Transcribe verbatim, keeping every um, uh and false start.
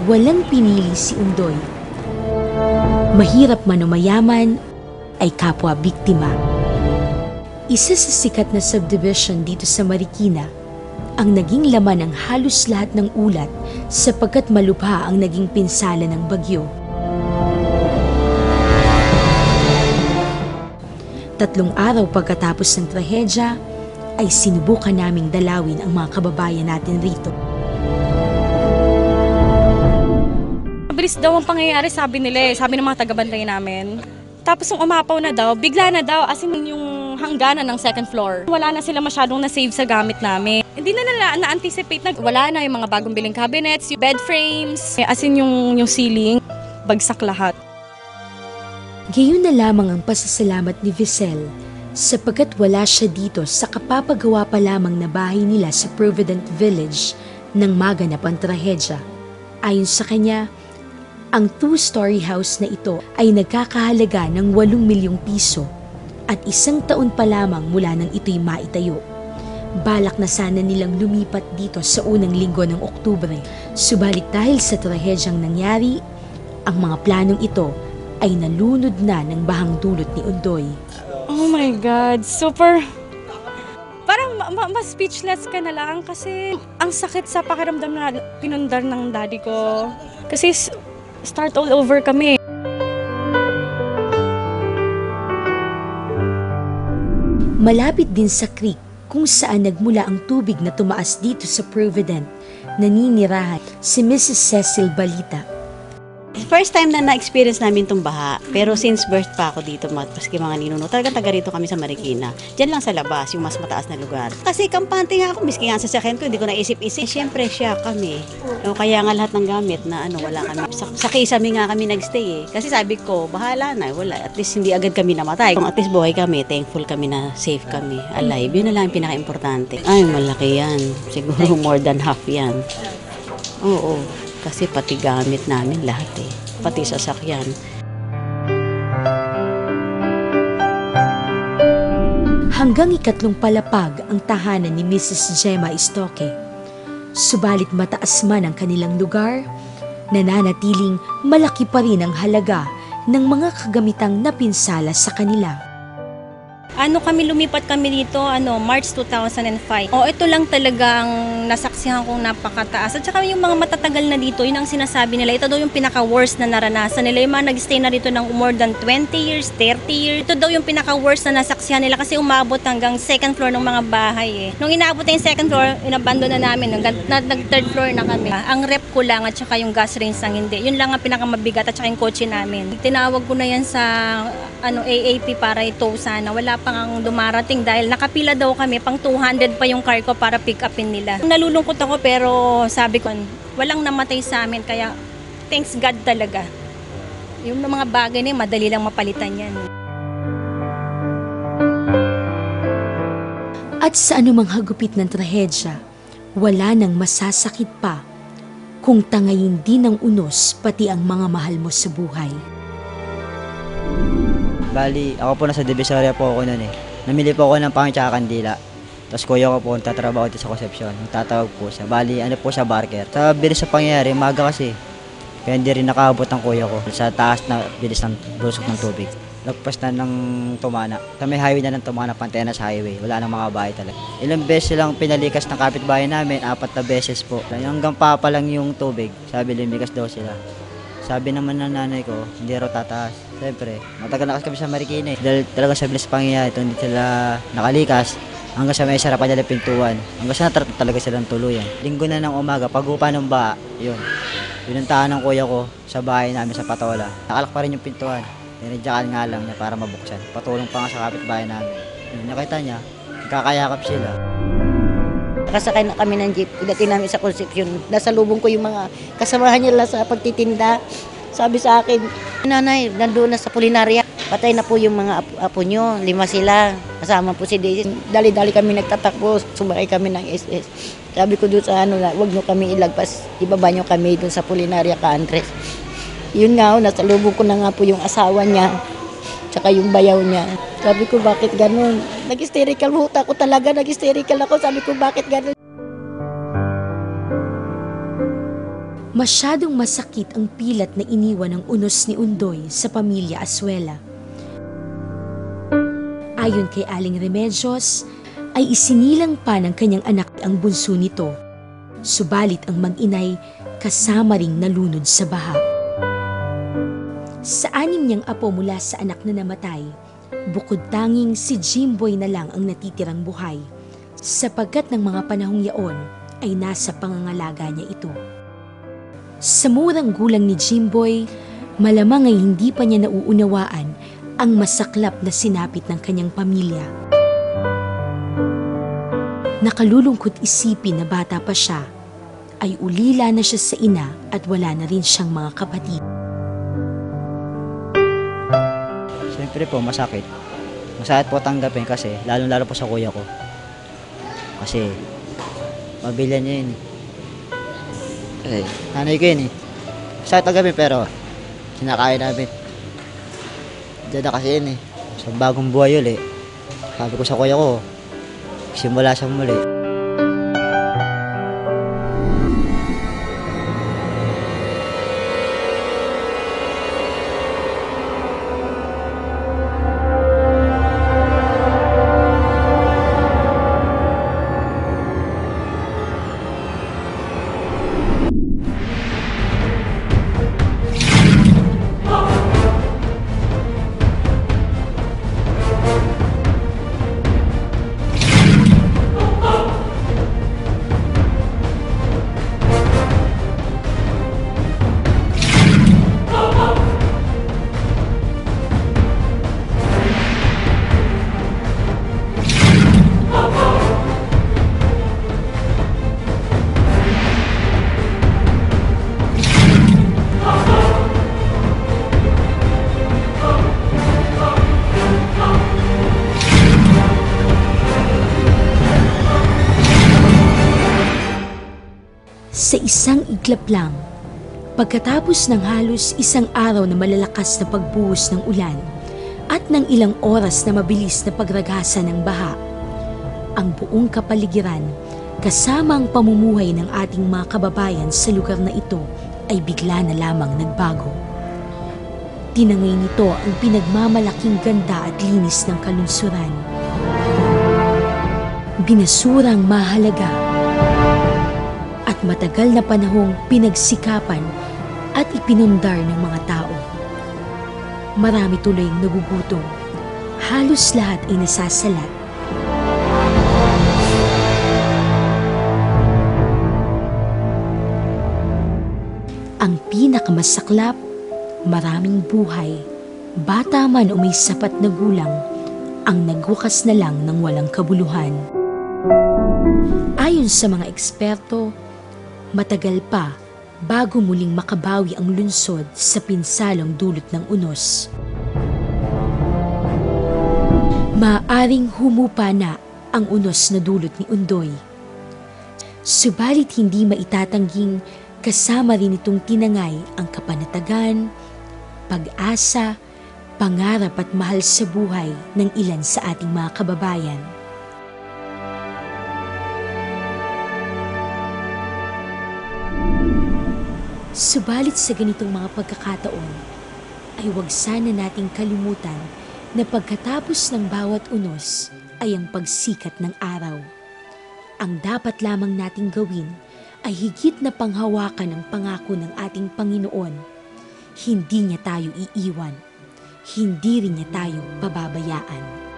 walang pinili si Undoy. Mahirap man o mayaman, ay kapwa biktima. Isa sa sikat na subdivision dito sa Marikina, ang naging laman ng halos lahat ng ulat sapagkat malubha ang naging pinsala ng bagyo. Tatlong araw pagkatapos ng trahedya, ay sinubukan naming dalawin ang mga kababayan natin rito. Mabilis daw ang pangyayari, sabi nila eh, sabi ng mga tagabantay namin. Tapos nung umapaw na daw, bigla na daw, as in yung hangganan ng second floor. Wala na sila masyadong na-save sa gamit namin. Hindi na nila na-anticipate na wala na yung mga bagong biling cabinets, yung bed frames, as in yung, yung ceiling, bagsak lahat. Gayon na lamang ang pasasalamat ni Visel sapagkat wala siya dito sa kapapagawa pa lamang na bahay nila sa Provident Village nang maganap ang trahedya. Ayon sa kanya, ang two-story house na ito ay nagkakahalaga ng walong milyong piso at isang taon pa lamang mula nang ito'y maitayo. Balak na sana nilang lumipat dito sa unang linggo ng Oktubre, subalit dahil sa trahedyang nangyari, ang mga planong ito ay nalunod na ng bahang dulot ni Undoy. Oh my God, super... Parang ma- mas speechless ka na lang kasi ang sakit sa pakiramdam na pinundar ng daddy ko. Kasi start all over kami. Malapit din sa creek kung saan nagmula ang tubig na tumaas dito sa Provident, naninirahan si Missus Cecil Balita. First time na na-experience namin itong baha, pero since birth pa ako dito, maski mga ninuno, talagang taga rito kami sa Marikina. Diyan lang sa labas, yung mas mataas na lugar. Kasi kampante nga ako, miski nga sa sakyan ko, hindi ko naisip-isip. Siyempre siya kami. O, kaya nga lahat ng gamit na ano, wala kami. Sa, sa kisame nga kami nagstay eh. Kasi sabi ko, bahala na, wala. At least hindi agad kami namatay. Kung at least buhay kami, thankful kami na safe kami, alive. Yun na lang ang pinaka-importante. Ay, malaki yan. Siguro more than half yan. Oo. Kasi pati gamit namin lahat eh. Pati sasakyan. Hanggang ikatlong palapag ang tahanan ni Missus Gemma Istoque. Subalit mataas man ang kanilang lugar, nananatiling malaki pa rin ang halaga ng mga kagamitang napinsala sa kanila. Ano kami, lumipat kami dito, ano, March two thousand five. O, ito lang talagang nasaksihan kong napakataas. At saka yung mga matatagal na dito, yun ang sinasabi nila. Ito daw yung pinaka-worst na naranasan nila. Yung mga nag-stay na dito ng more than twenty years, thirty years. Ito daw yung pinaka-worst na nasaksihan nila kasi umabot hanggang second floor ng mga bahay eh. Nung inaabot na yung second floor, inabandon na namin. Nag-third floor na kami. Ang rep ko lang at saka yung gas range ang hindi. Yun lang ang pinakamabigat at saka yung kotse namin. Tinawag ko na yan sa ano, A A P para ito sana. Wala pa ang dumarating dahil nakapila daw kami, pang two hundred pa yung car ko para pick upin nila. Nalulungkot ako pero sabi ko, walang namatay sa amin kaya thanks God talaga. Yung mga bagay na yun, madali lang mapalitan yan. At sa anumang hagupit ng trahedya, wala nang masasakit pa kung tangayin din ng unos pati ang mga mahal mo sa buhay. Bali, ako po nasa Divisoria po ako noon eh. Namili po ako ng pangit tsaka kandila. Tapos kuya ko po, tatrabaho dito sa Concepcion. Tatawag po siya. Bali, ano po siya, barker. Sa bilis sa pangyayari, maga kasi. Kaya hindi rin nakaabot ang kuya ko. Sa taas na bilis ng busok ng tubig. Lagpas na ng Tumana. Sa may highway na ng Tumana, Pantenas Highway. Wala nang mga bahay talaga. Ilang beses silang pinalikas ng kapitbahay namin, apat na beses po. Hanggang papa lang yung tubig. Sabi, lumikas daw sila. Sabi naman ng nanay ko, hindi raw tataas. Siyempre, matagal na kasi kami sa Marikina eh. Dahil talaga sa bilis pangyayari, ito hindi sila nakalikas. Hanggang sa may sarapan nila pintuan. Hanggang sa natrap talaga silang tuluyan. Linggo na ng umaga, pag-upa ng baha, yun. Pinuntahan ng kuya ko sa bahay namin sa Patola. Nakalak pa rin yung pintuan. Tinadyakan nga lang niya para mabuksan. Patulong pa nga sa kapitbahay namin. Yun, nakita niya, kakayakap sila. Nakasakay na kami ng jeep. Pagdating namin sa Concepcion, nasa lubong ko yung mga kasamahan niya lang sa pagtitinda. Sabi sa akin, nanay, nandoon na sa Pulinaria. Patay na po yung mga apo, apo nyo. Lima sila. Kasama po si Daisy. Dali-dali kami nagtatakbo. Sumakay kami ng S S. Sabi ko doon sa ano na, huwag nyo kami ilagpas. Ibaba nyo kami doon sa Pulinaria ka Andres. Yun nga, nasa lubong ko na nga po yung asawa niya. Tsaka yung bayaw niya. Sabi ko, bakit ganun? Nag-hysterical huta ko talaga. Nag-hysterical ako. Sabi ko, bakit ganun? Masyadong masakit ang pilat na iniwan ng unos ni Undoy sa pamilya Asuela. Ayon kay Aling Remedios, ay isinilang pa ng kanyang anak ang bunso nito. Subalit ang mag-inay kasama ring nalunod sa baha. Sa anim niyang apo mula sa anak na namatay, bukod tanging si Jimboy na lang ang natitirang buhay, sapagkat ng mga panahong yaon ay nasa pangangalaga niya ito. Sa murang gulang ni Jimboy, malamang ay hindi pa niya nauunawaan ang masaklap na sinapit ng kanyang pamilya. Nakalulungkot isipin na bata pa siya, ay ulila na siya sa ina at wala na rin siyang mga kapatid. Siyempre po, masakit. Masakit po tanggapin kasi, lalo-lalo po sa kuya ko. Kasi, mabilyan niya yun. Eh, nanay ko yun eh. Masakit tanggapin pero, sinakaya namin. Diyan na kasi yun eh. Sa bagong buhay ulit. Sabi ko sa kuya ko, simula sa muli. Sa isang iglap lang, pagkatapos ng halos isang araw na malalakas na pagbuhos ng ulan at ng ilang oras na mabilis na pagragasa ng baha, ang buong kapaligiran kasama ang pamumuhay ng ating mga kababayan sa lugar na ito ay bigla na lamang nagbago. Tinangay nito ang pinagmamalaking ganda at linis ng kalunsuran. Binasurang mahalaga at matagal na panahong pinagsikapan at ipinundar ng mga tao. Marami tuloy ang nagugutom. Halos lahat ay nasasalat. Ang pinakamasaklap, maraming buhay, bata man o may sapat na gulang, ang nagwakas na lang ng walang kabuluhan. Ayon sa mga eksperto, matagal pa bago muling makabawi ang lungsod sa pinsalang dulot ng unos. Maaaring humupa na ang unos na dulot ni Undoy. Subalit hindi maitatangging kasama rin itong tinangay ang kapanatagan, pag-asa, pangarap at mahal sa buhay ng ilan sa ating mga kababayan. Subalit sa ganitong mga pagkakataon, ay huwag sana nating kalimutan na pagkatapos ng bawat unos ay ang pagsikat ng araw. Ang dapat lamang nating gawin ay higit na panghawakan ng pangako ng ating Panginoon. Hindi niya tayo iiwan, hindi rin niya tayo pababayaan.